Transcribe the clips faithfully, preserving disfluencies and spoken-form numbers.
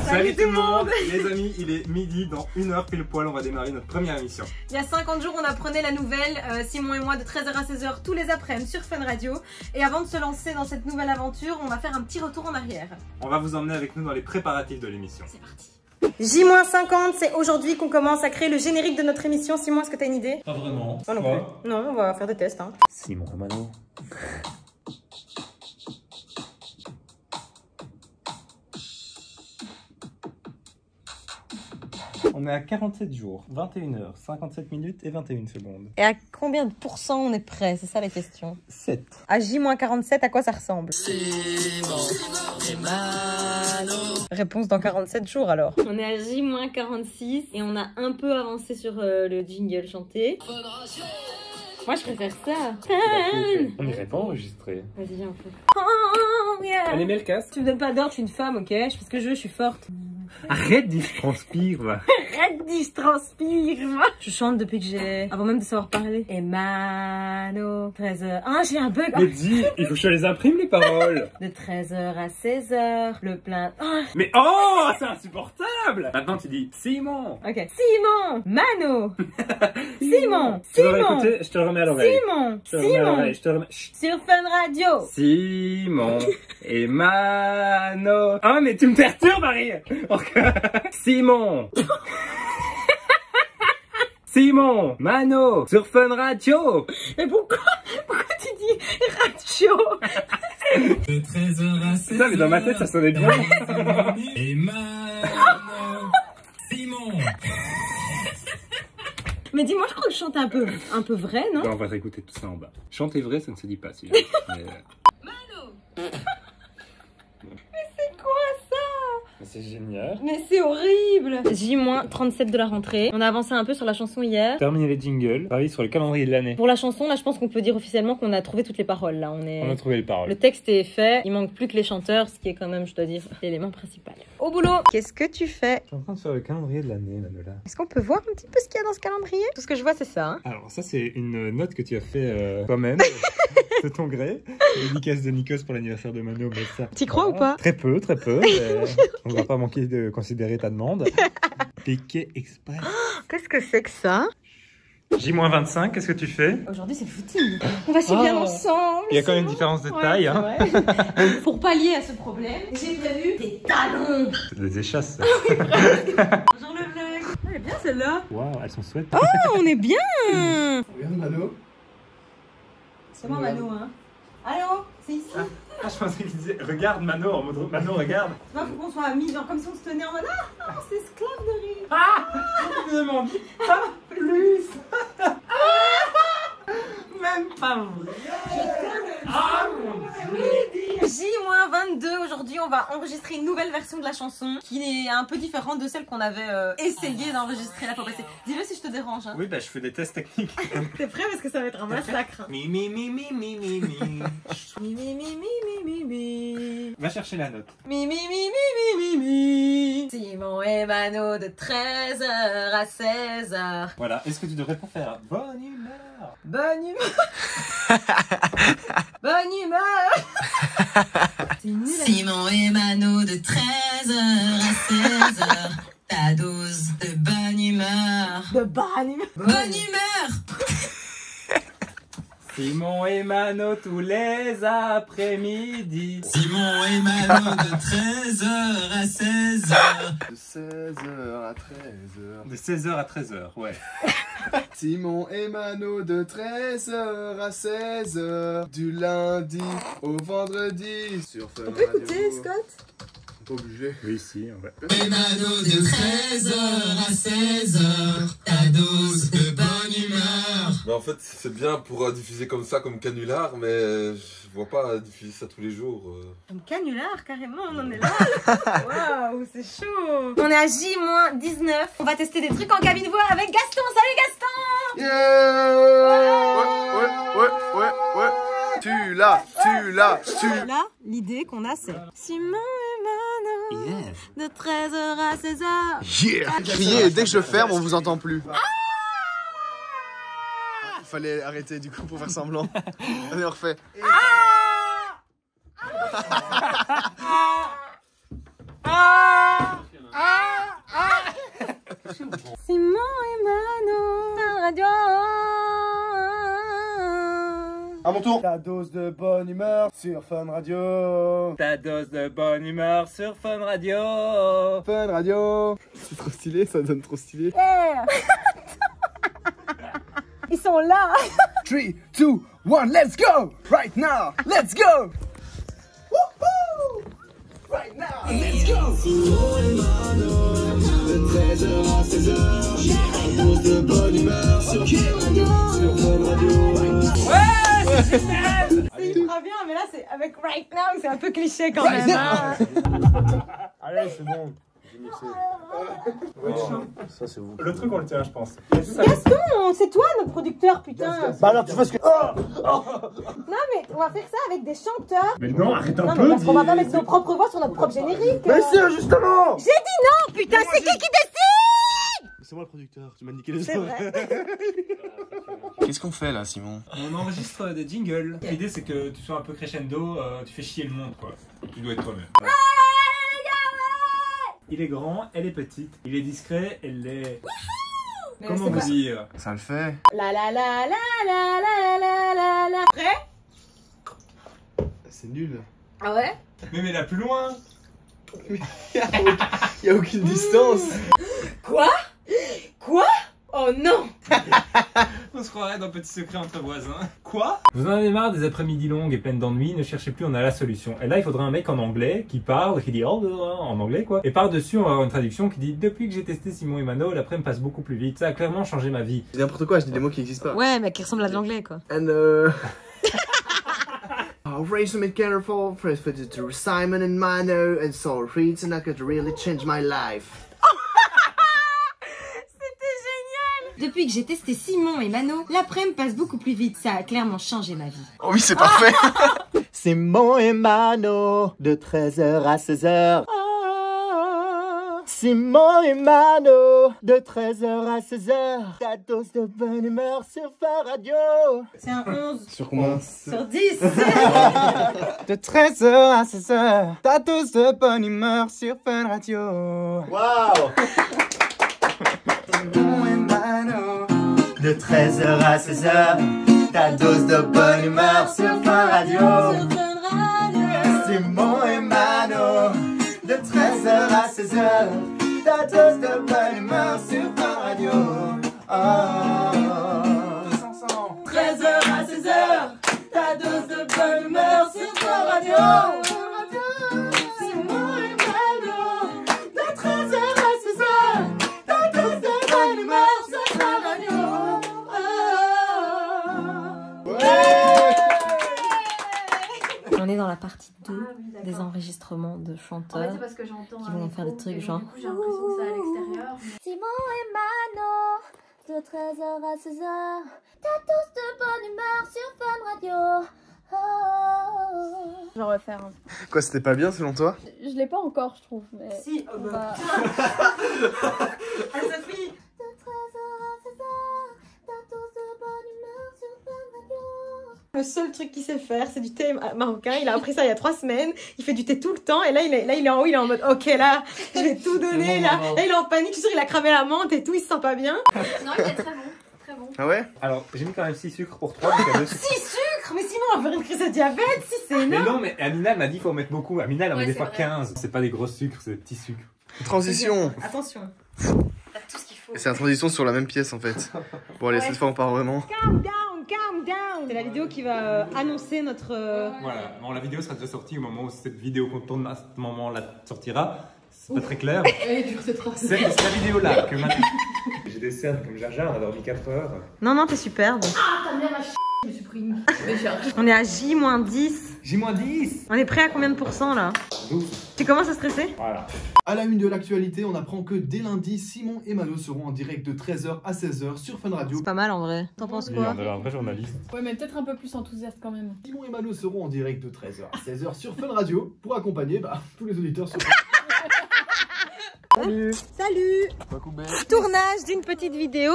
Salut tout le monde. Les amis, il est midi, dans une heure pile poil, on va démarrer notre première émission. Il y a cinquante jours, on apprenait la nouvelle, euh, Simon et moi, de treize heures à seize heures, tous les après-midi sur Fun Radio. Et avant de se lancer dans cette nouvelle aventure, on va faire un petit retour en arrière. On va vous emmener avec nous dans les préparatifs de l'émission. C'est parti. J cinquante, c'est aujourd'hui qu'on commence à créer le générique de notre émission. Simon, est-ce que t'as une idée? Pas vraiment. Moi non ouais. plus. Non, on va faire des tests. Hein. Simon Romano. On est à quarante-sept jours, vingt et une heures, cinquante-sept minutes et vingt et une secondes. Et à combien de pourcents on est prêt? C'est ça la question. sept. À J quarante-sept, à quoi ça ressemble? Réponse dans quarante-sept jours alors. On est à J quarante-six et on a un peu avancé sur euh, le jingle chanté. Moi je préfère ça. On n'irait pas enregistrer. Vas-y, viens, on fait. Oh, yeah. Allez, mets le casque. Tu me donnes pas d'ordre, je suis une femme, ok? Je fais ce que je veux, je suis forte. Arrête d'y transpire, va. Arrête d'y je transpire, moi. Je chante depuis que j'ai... Avant même de savoir parler. Emano, treize heures. Ah, j'ai un bug. Mais dis, il faut que je les imprime, les paroles. De treize heures à seize heures, le plein... Oh. Mais oh, c'est insupportable. Maintenant, tu dis Simon. Ok. Simon, Mano. Simon, Tu veux Simon. écouter? Je te remets à l'oreille. Simon, Je te remets à Simon. l'oreille. Je te remets... Chut. Sur Fun Radio. Simon et Mano. Ah, mais tu me perturbes, Marie. Simon. Simon, Mano, sur Fun Radio. Mais pourquoi, pourquoi tu dis radio? De treize heures à seize heures. Putain, mais dans ma tête, ça sonnait bien. Et Mano. Simon. Mais dis-moi, je crois que je chante un peu, un peu vrai, non? Bon, on va réécouter tout ça en bas. Chanter vrai, ça ne se dit pas, si. Mais... Mano. Mais c'est quoi ça? C'est génial. Mais c'est horrible. J trente-sept de la rentrée. On a avancé un peu sur la chanson hier. Terminer les jingles, pareil sur le calendrier de l'année. Pour la chanson, là, je pense qu'on peut dire officiellement qu'on a trouvé toutes les paroles. Là, on est. On a trouvé les paroles. Le texte est fait. Il manque plus que les chanteurs, ce qui est quand même, je dois dire, l'élément principal. Au boulot. Qu'est-ce que tu fais? Je suis en train de faire le calendrier de l'année, Manola. Est-ce qu'on peut voir un petit peu ce qu'il y a dans ce calendrier? Tout ce que je vois, c'est ça. Hein. Alors ça, c'est une note que tu as fait euh, toi-même. De ton gré. Dédicace de Nikos pour l'anniversaire de Mano. Mais ça. T'y crois ou pas? Très peu, très peu. Mais on va pas manquer de considérer ta demande. Piqué express. Qu'est-ce que c'est que ça? J vingt-cinq, qu'est-ce que tu fais? Aujourd'hui, c'est le footing. On va si bien Oh. ensemble. Il y a quand même une différence de taille. Ouais, Hein. Pour pallier à ce problème, j'ai prévu des talons. C'est des échasses. Bonjour le vlog. Elle est bien celle-là. Waouh, elles sont chouettes. Oh, on est bien. Regarde Mano. C'est moi Mano, hein. Allô, c'est ici. Ah, ah, je pensais qu'il disait regarde Mano en mode Mano regarde. Tu vois, faut qu'on soit amis, genre comme si on se tenait en mode ah, on s'esclave de rire. Ah, je me demande pas plus. Même pas vrai. Ah mon dieu. J vingt-deux, aujourd'hui on va enregistrer une nouvelle version de la chanson qui est un peu différente de celle qu'on avait euh, essayé d'enregistrer la fois passée. Dis-le si je te dérange. Hein. Oui, bah je fais des tests techniques. T'es prêt parce que ça va être un massacre. Mi mi mi mi mi mi mi. Mi mi mi mi mi mi mi. Va chercher la note. Mi mi mi mi mi mi mi. Simon et Mano de treize heures à seize heures. Voilà, est-ce que tu devrais pas faire bonne humeur? Bonne humeur. Bonne humeur. C'est nul. Simon et Mano de treize heures à seize heures. Ta dose de bonne humeur. De bonne humeur. Bonne humeur. Simon et Mano tous les après-midi. Simon et Mano de treize heures à seize heures. De seize heures à treize heures. De seize heures à treize heures, ouais. Simon et Mano de treize heures à seize heures. Du lundi au vendredi. Sur Fun On peut Radio. écouter Scott? Pas obligé. Oui, si, on va. Et Mano de treize heures à seize heures. Ta dose de bonne humeur. Mais en fait, c'est bien pour euh, diffuser comme ça, comme canular, mais euh, je vois pas euh, diffuser ça tous les jours. euh. Comme canular, carrément, on en est là. Waouh, c'est chaud. On est à J dix-neuf. On va tester des trucs en cabine voix avec Gaston. Salut Gaston. Yeah. Ouais, ouais, ouais, ouais, ouais. Tu l'as, tu l'as, tu l'as. Là, l'idée qu'on a, c'est Simon et Mano de treize heures à seize heures. Yeah. Criez, et dès que je ferme, on vous entend plus. Il fallait arrêter du coup pour faire semblant. Allez, on refait. Simon et Mano, Fun Radio. À mon tour. Ta dose de bonne humeur sur Fun Radio. Ta dose de bonne humeur sur Fun Radio. Fun Radio. C'est trop stylé, ça donne trop stylé. Yeah. Ils sont là. three, two, one, let's go! Right now, let's go! Woohoo! Right now, let's go! De treize heures à seize heures, un dose de bonne humeur sur Fun Radio. Sur Fun Radio. Ouais, c'est génial. C'est ultra bien, mais là c'est avec Right Now, c'est un peu cliché quand même. Hein. Allez, c'est bon. Ça c'est vous. Le truc on le tient je pense. Gaston, c'est toi notre producteur putain. Bah alors tu fais ce que... Oh oh Non mais on va faire ça avec des chanteurs. Mais non, arrête un Non peu. mais parce qu'on va pas mettre nos propres voix sur notre propre générique. Mais c'est justement. J'ai dit non putain, c'est qui qui décide? C'est moi le producteur, tu m'as niqué les C'est vrai. Qu'est-ce qu'on fait là, Simon? On enregistre des jingles. L'idée c'est que tu sois un peu crescendo, euh, tu fais chier le monde quoi. Tu dois être toi-même. Ouais. Il est grand, elle est petite. Il est discret, elle est... Comment vous dire? Ça le fait. La la la la la la la la la. Prêt? C'est nul. Ah ouais? Mais mais la plus loin. Y'a aucune distance. Quoi? Quoi? Oh non! On se croirait dans Petit Secret entre voisins. Quoi? Vous en avez marre des après-midi longues et pleines d'ennuis, ne cherchez plus, on a la solution. Et là, il faudrait un mec en anglais qui parle, qui dit oh, en anglais quoi. Et par-dessus, on va avoir une traduction qui dit depuis que j'ai testé Simon et Mano, l'après me passe beaucoup plus vite. Ça a clairement changé ma vie. C'est n'importe quoi, je dis des mots qui n'existent pas. Ouais, mais qui ressemble à de l'anglais quoi. And uh... I'll raise some careful for to Simon and Mano and so reads and I could really change my life. Depuis que j'ai testé Simon et Mano, l'après-midi passe beaucoup plus vite. Ça a clairement changé ma vie. Oh oui, c'est parfait. Simon et Mano, de treize heures à seize heures. Ah, Simon et Mano, de treize heures à seize heures. Ta dose de bonne humeur sur Fun Radio. C'est un onze. Sur combien? Sur dix. De treize heures à seize heures. Ta dose de bonne humeur sur Fun Radio. Waouh! Simon et Mano, de treize heures à seize heures. Ta dose de bonne humeur sur Fun Radio. Simon et Mano, de treize heures à seize heures. Ta dose de bonne humeur sur Fun Radio. Oh. Tous ensemble. treize heures à seize heures. Ta dose de bonne humeur sur Fun Radio. Simon et Mano, de treize heures à seize heures. Ta dose de bonne humeur sur Fun Radio. Oh. Ouais. On est dans la partie deux ah, oui, des enregistrements de chanteurs en fait, parce que qui vont faire des trucs genre. J'ai l'impression que c'est à l'extérieur. Mais... Simon et Mano, de treize heures à seize heures. Ta dose de bonne humeur sur Fun Radio. Oh. Je vais refaire un peu. Quoi, c'était pas bien selon toi? Je l'ai pas encore, je trouve. Mais si, on oh va. Ah, Sophie. De treize heures à seize heures. Ta dose de bonne humeur sur Fun Radio. Le seul truc qu'il sait faire, c'est du thé marocain. Il a appris ça il y a trois semaines. Il fait du thé tout le temps. Et là, il est, là, il est en haut. Il est en mode, ok, là, je vais tout donner. Là, là, il est en panique. Je suis sûre qu'il a cramé la menthe et tout. Il se sent pas bien. Non, il est très bon. Très bon. Ah ouais? Alors, j'ai mis quand même six sucres pour trois. six sucres? Mais sinon, on va faire une crise de diabète. Si c'est énorme. Mais non, mais Amina m'a dit qu'il faut en mettre beaucoup. Amina, elle en met ouais, des fois vrai. quinze. C'est pas des gros sucres, c'est des petits sucres. Transition. Attention. T'as tout ce qu'il faut. Et c'est la transition sur la même pièce en fait. Bon allez, ouais. Cette fois on part vraiment. Calm down, calm down. C'est la vidéo qui va euh, annoncer notre... Euh... Voilà, bon la vidéo sera déjà sortie au moment où cette vidéo qu'on tourne à ce moment-là sortira. C'est pas très clair. C'est la vidéo là que maintenant... J'ai des cernes comme Jar Jar, on a dormi quatre heures. Non, non, t'es superbe. Ah, t'as bien ma ch... Je me suis pris une... On est à J moins dix. J moins dix. On est prêt à combien de pourcents là? douze. Tu commences à stresser? Voilà. À la une de l'actualité, on apprend que dès lundi, Simon et Mano seront en direct de treize heures à seize heures sur Fun Radio. C'est pas mal en vrai. T'en penses quoi? On a un vrai journaliste. Ouais, mais peut-être un peu plus enthousiaste quand même. Simon et Mano seront en direct de treize heures à seize heures sur Fun Radio pour accompagner bah, tous les auditeurs sur Salut. Salut. Tournage d'une petite vidéo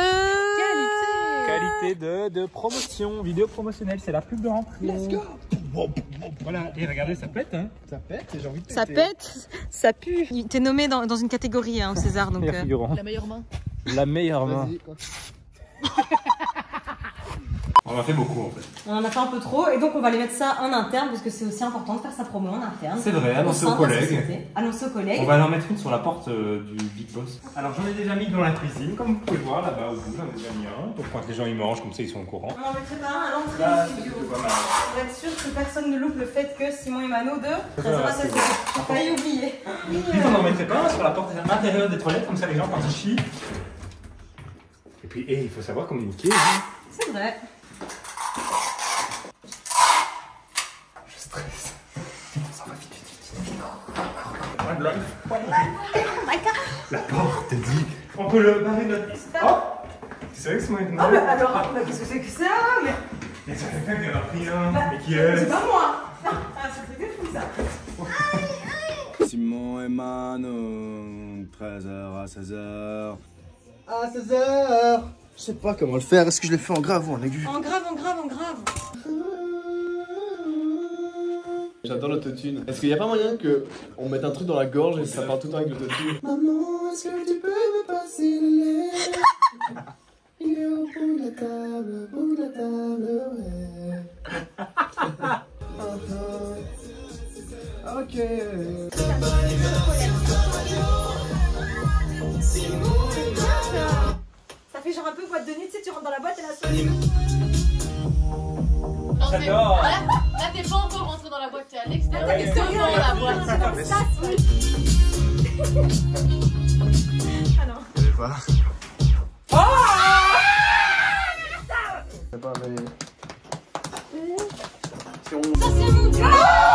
de... Qualité. Qualité de, de promotion, vidéo promotionnelle, c'est la pub de rentrée. Let's go. Voilà, et regardez, ça pète, hein. Ça pète et j'ai envie de péter. Ça pète, ça pue. T'es nommé dans, dans une catégorie, hein, César. Donc, Meilleur euh... figurant. La meilleure main. La meilleure main. Vas-y, quoi. On en a fait beaucoup en fait. On en a fait un peu trop et donc on va aller mettre ça en interne parce que c'est aussi important de faire sa promo en interne. C'est vrai, annoncer aux collègues. Annoncer aux collègues. On va en mettre une sur la porte euh, du Big Boss. Alors j'en ai déjà mis dans la cuisine, comme vous pouvez voir là-bas au bout, j'en ai déjà mis un. Donc quand les gens ils mangent, comme ça ils sont au courant. On en mettrait pas un à l'entrée Là, du studio. c'est pas mal. Pour être sûr que personne ne loupe le fait que Simon et Mano de treize heures à seize heures. J'ai failli oublier. Puis on en mettrait pas un sur la porte intérieure des toilettes, comme ça les gens quand ils chient. Et puis et, il faut savoir communiquer. Hein. C'est vrai. Je stresse. Ça va vite, vite, vite. One life. La porte dit. On peut le barrer notre liste. Oh, c'est vrai que c'est maintenant. Oh, bah alors, bah, qu'est-ce que c'est que ça? Mais, mais c'est quelqu'un qui en a pris un. bah, Mais qui est. c'est pas moi. Ah, c'est un truc de fou ça. Simon et Mano, treize heures à seize heures. À seize heures. Je sais pas comment le faire. Est-ce que je le fais en grave ou en aigu? En grave, en grave, en grave. J'adore l'autotune. Est-ce qu'il n'y a pas moyen que on mette un truc dans la gorge et ça part tout le temps avec l'autotune? Maman, est-ce que tu peux me passer le lait? Il est au bout de la table, au bout de la table, ouais. Ok. Ça fait genre un peu boîte de nuit, tu sais, tu rentres dans la boîte et la sonne. J'adore. Là, là t'es pas encore rentré dans la boîte, t'es à l'extérieur, t'es devant la boîte. C'est comme ça, c'est... Ah non. Je sais pas. Oh Je sais pas, mais... Si on... Ça c'est mon gars.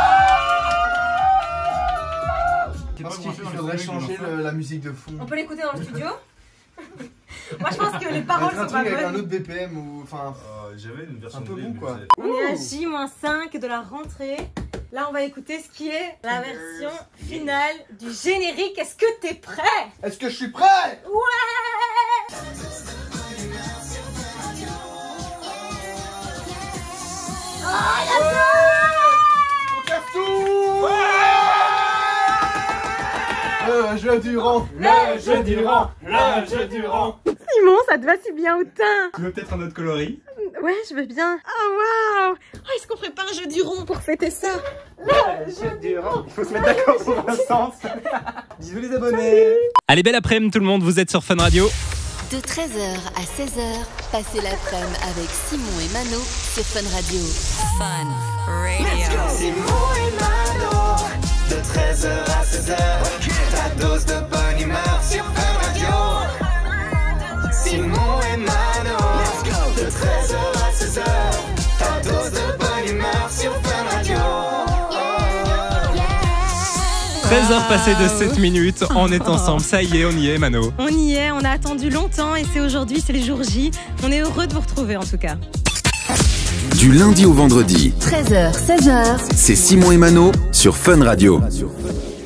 Je pense qu'il faudrait changer le, la musique de fond. On peut l'écouter dans le studio. Moi je pense que les paroles sont pas bonnes. Avec un bonnes. autre B P M ou... Enfin... Euh, J'avais une version un peu de bon quoi. On est à J moins cinq de la rentrée. Là on va écouter ce qui est la version finale du générique. Est-ce que t'es prêt? Est-ce que je suis prêt? Ouais. Oh, y'a ça. On casse tout. Le jeu du rang. Le jeu du rang. Le jeu du rang. Simon, ça te va si bien au teint. Tu veux peut-être un autre coloris? Ouais, je veux bien. Oh waouh. Oh, est-ce qu'on ferait pas un jeu du rond pour fêter ça? Le jeu du rang. Il faut se mettre d'accord pour un sens. Bisous les abonnés. Allez, belle après-midi tout le monde, vous êtes sur Fun Radio. De treize heures à seize heures, passez l'après-midi avec Simon et Mano sur Fun Radio. Fun Radio. Simon et Mano, de treize heures à seize heures, ta dose de bonne humeur sur Fun Radio. Simon et Mano, de treize heures à seize heures, ta dose de bonne humeur sur Fun Radio. treize heures passées de sept minutes, on est ensemble, ça y est, on y est Mano. On y est, on a attendu longtemps et c'est aujourd'hui, c'est les jours J. On est heureux de vous retrouver en tout cas. Du lundi au vendredi, treize heures, seize heures, c'est Simon et Mano sur Fun Radio.